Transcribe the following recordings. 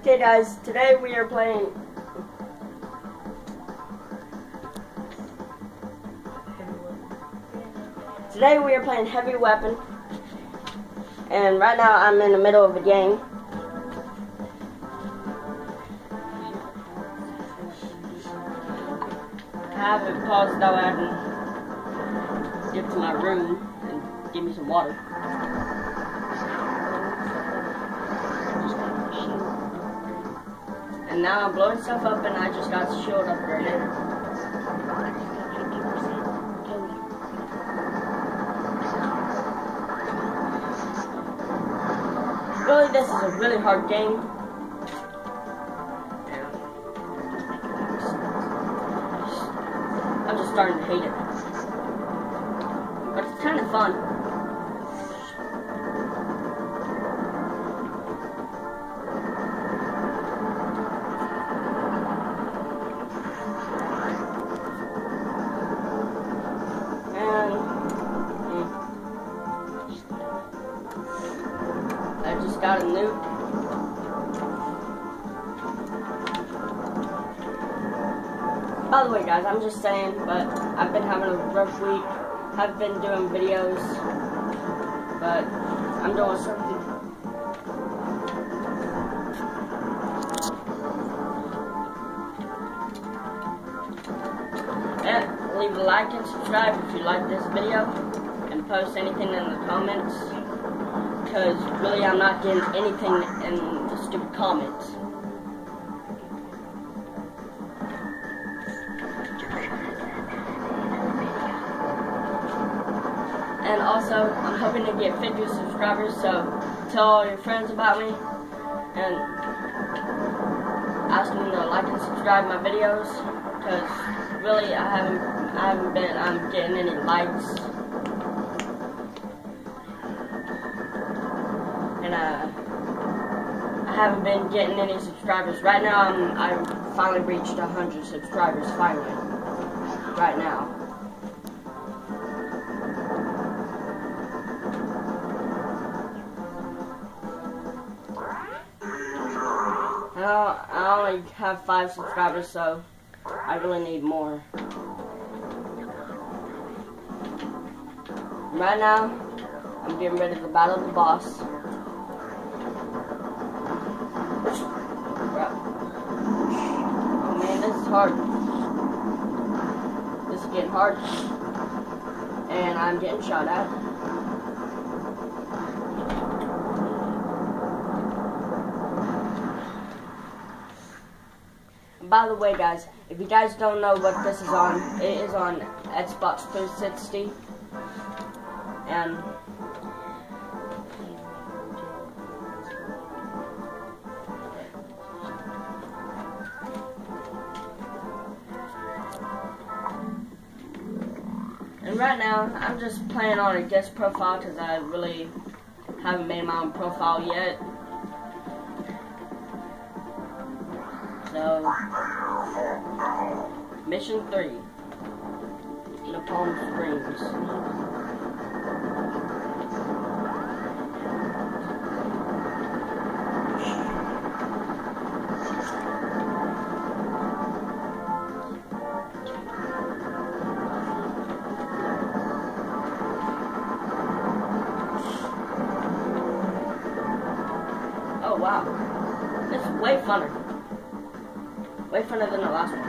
Okay guys, today we are playing Heavy Weapon, and right now I'm in the middle of a game. I have it paused though. I can get to my room and give me some water. And now I'm blowing stuff up, and I just got the shield upgraded. Really, this is a really hard game. I'm just starting to hate it. But it's kind of fun. I just got a nuke. By the way guys, I'm just saying, but I've been having a rough week. I've been doing videos, but I'm doing something. And leave a like and subscribe if you like this video, and post anything in the comments. Because really I'm not getting anything in the stupid comments. And also, I'm hoping to get 50 subscribers, so tell all your friends about me and ask them to like and subscribe my videos, because really I haven't been getting any likes. And I haven't been getting any subscribers. Right now I finally reached 100 subscribers finally. Right now. I only have 5 subscribers, so I really need more. Right now I'm getting ready to battle the boss. Oh man, this is hard. This is getting hard. And I'm getting shot at. By the way guys, if you guys don't know what this is on, it is on Xbox 360. And right now, I'm just playing on a guest profile because I really haven't made my own profile yet. So, Mission 3, Napalm Springs. Oh wow, this is way funner. Way funner than the last one.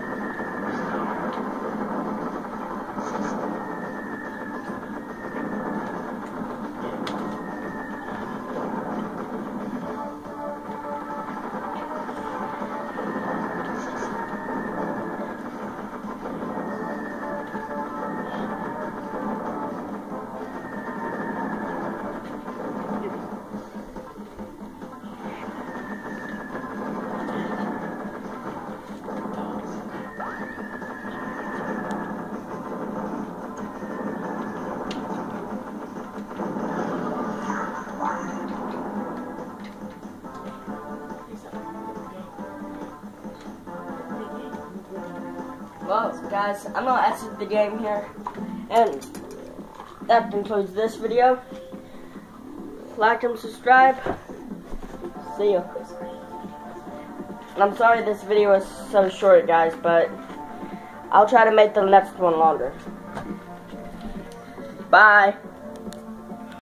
Well, guys, I'm gonna exit the game here, and that concludes this video. Like and subscribe. See you. I'm sorry this video is so short, guys, but I'll try to make the next one longer. Bye.